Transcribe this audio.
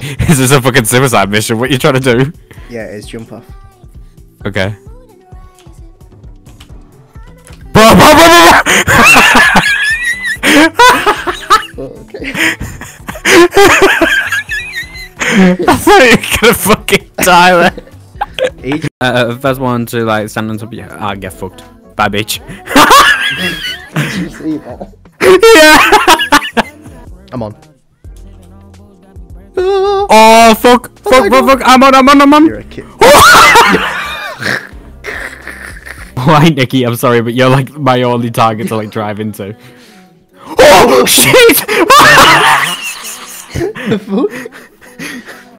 Is this a fucking suicide mission? What are you trying to do? Yeah, it's jump off. Okay. Bro, bro, bro, bro, bro! Oh, okay. I thought you were gonna fucking die there. First one to like stand on top of you. Ah, get fucked. Bye, bitch. Did you see that? Yeah. I'm on. Oh fuck! Fuck! Fuck! Fuck! I'm on! You're a kid. Why, Nikki? I'm sorry, but you're like my only target to like drive into. Oh shit! The fuck?